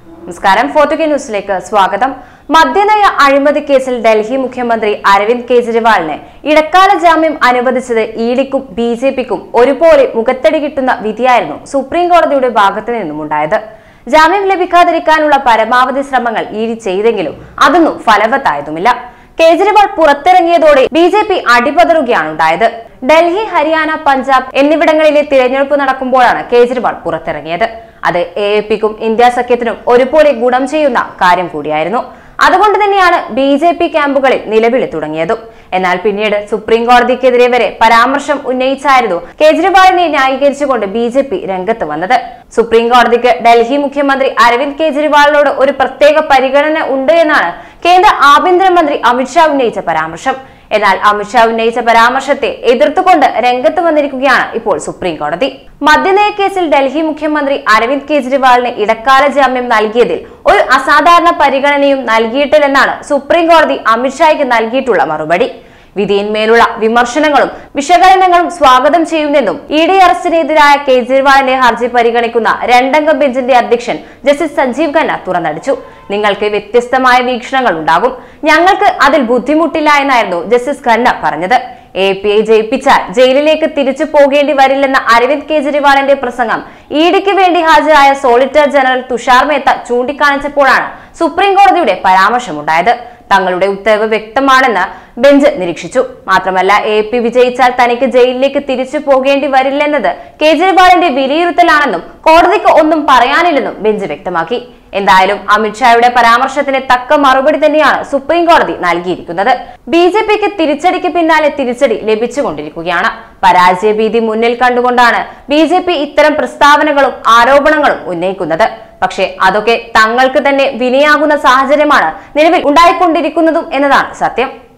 നമസ്കാരം. 4K ന്യൂസിലേക്ക് സ്വാഗതം. മദ്യനയ അഴിമതി കേസിൽ ഡൽഹി മുഖ്യമന്ത്രി അരവിന്ദ് കെജ്രിവാളിന് ഇടക്കാല ജാമ്യം അനുവദിച്ചത് ഇഡിക്കും ബിജെപിക്കും ഒരുപോലെ മുഖത്തടി കിട്ടുന്ന വിധിയായിരുന്നു സുപ്രീം കോടതിയുടെ ഭാഗത്തു നിന്നുമുണ്ടായത്. ജാമ്യം ലഭിക്കാതിരിക്കാനുള്ള പരമാവധി ശ്രമങ്ങൾ ഇഡി ചെയ്തെങ്കിലും അതൊന്നും ഫലവത്തായതുമില്ല. കേജ്രിവാൾ പുറത്തിറങ്ങിയതോടെ ബിജെപി അടിപതറുകയാണ് ഉണ്ടായത്. ഡൽഹി, ഹരിയാന, പഞ്ചാബ് എന്നിവിടങ്ങളിലെ തിരഞ്ഞെടുപ്പ് നടക്കുമ്പോഴാണ് കേജ്രിവാൾ പുറത്തിറങ്ങിയത്. അത് എഎപിക്കും ഇന്ത്യ സഖ്യത്തിനും ഒരുപോലെ ഗുണം ചെയ്യുന്ന കാര്യം കൂടിയായിരുന്നു. അതുകൊണ്ട് തന്നെയാണ് ബിജെപി ക്യാമ്പുകളിൽ നിലവിളി തുടങ്ങിയതും. എന്നാൽ പിന്നീട് സുപ്രീം കോടതിക്കെതിരെ വരെ പരാമർശം ഉന്നയിച്ചായിരുന്നു കേജ്രിവാളിനെ ന്യായീകരിച്ചുകൊണ്ട് ബിജെപി രംഗത്ത് വന്നത്. സുപ്രീം കോടതിക്ക് ഡൽഹി മുഖ്യമന്ത്രി അരവിന്ദ് കെജ്രിവാളിനോട് ഒരു പ്രത്യേക പരിഗണന ഉണ്ട് എന്നാണ് കേന്ദ്ര ആഭ്യന്തരമന്ത്രി അമിത്ഷാ ഉന്നയിച്ച പരാമർശം. എന്നാൽ അമിത്ഷാ ഉന്നയിച്ച പരാമർശത്തെ എതിർത്തുകൊണ്ട് രംഗത്ത് വന്നിരിക്കുകയാണ് ഇപ്പോൾ സുപ്രീം കോടതി. മദ്യനയ കേസിൽ ഡൽഹി മുഖ്യമന്ത്രി അരവിന്ദ് കെജ്രിവാളിന് ഇടക്കാല ജാമ്യം നൽകിയതിൽ ഒരു അസാധാരണ പരിഗണനയും നൽകിയിട്ടില്ലെന്നാണ് സുപ്രീം കോടതി അമിത്ഷായ്ക്ക് നൽകിയിട്ടുള്ള മറുപടി. വിധിയിന്മേലുള്ള വിമർശനങ്ങളും വിശകലനങ്ങളും സ്വാഗതം ചെയ്യുന്നെന്നും ഇഡി അറസ്റ്റിനെതിരായ കേജ്രിവാളിന്റെ ഹർജി പരിഗണിക്കുന്ന രണ്ടംഗ ബെഞ്ചിന്റെ അധ്യക്ഷൻ ജസ്റ്റിസ് സഞ്ജീവ് ഖന്ന തുറന്നടിച്ചു. നിങ്ങൾക്ക് വ്യത്യസ്തമായ വീക്ഷണങ്ങൾ ഉണ്ടാകും, ഞങ്ങൾക്ക് അതിൽ ബുദ്ധിമുട്ടില്ല എന്നായിരുന്നു ജസ്റ്റിസ് ഖന്ന പറഞ്ഞത്. എപിഐ ജയിപ്പിച്ചാൽ ജയിലിലേക്ക് തിരിച്ചു പോകേണ്ടി വരില്ലെന്ന അരവിന്ദ് കെജ്രിവാളിന്റെ പ്രസംഗം ഇഡിക്ക് വേണ്ടി ഹാജരായ സോളിറ്റർ ജനറൽ തുഷാർ മേത്ത ചൂണ്ടിക്കാണിച്ചപ്പോഴാണ് സുപ്രീം കോടതിയുടെ പരാമർശമുണ്ടായത്. തങ്ങളുടെ ഉത്തരവ് വ്യക്തമാണെന്ന് ബെഞ്ച് നിരീക്ഷിച്ചു. മാത്രമല്ല, എപി വിജയിച്ചാൽ തനിക്ക് ജയിലിലേക്ക് തിരിച്ചു പോകേണ്ടി വരില്ലെന്നത് കേജ്രിവാളിന്റെ വിലയിരുത്തലാണെന്നും കോടതിക്ക് ഒന്നും പറയാനില്ലെന്നും ബെഞ്ച് വ്യക്തമാക്കി. എന്തായാലും അമിത്ഷായുടെ പരാമർശത്തിന് തക്ക മറുപടി തന്നെയാണ് സുപ്രീം കോടതി നൽകിയിരിക്കുന്നത്. ബിജെപിക്ക് തിരിച്ചടിക്ക് പിന്നാലെ തിരിച്ചടി ലഭിച്ചുകൊണ്ടിരിക്കുകയാണ്. പരാജയ ഭീതി മുന്നിൽ കണ്ടുകൊണ്ടാണ് ബിജെപി ഇത്തരം പ്രസ്താവനകളും ആരോപണങ്ങളും ഉന്നയിക്കുന്നത്. പക്ഷേ അതൊക്കെ തങ്ങൾക്ക് തന്നെ വിനയാകുന്ന സാഹചര്യമാണ് നിലവിൽ ഉണ്ടായിക്കൊണ്ടിരിക്കുന്നതും എന്നതാണ് സത്യം.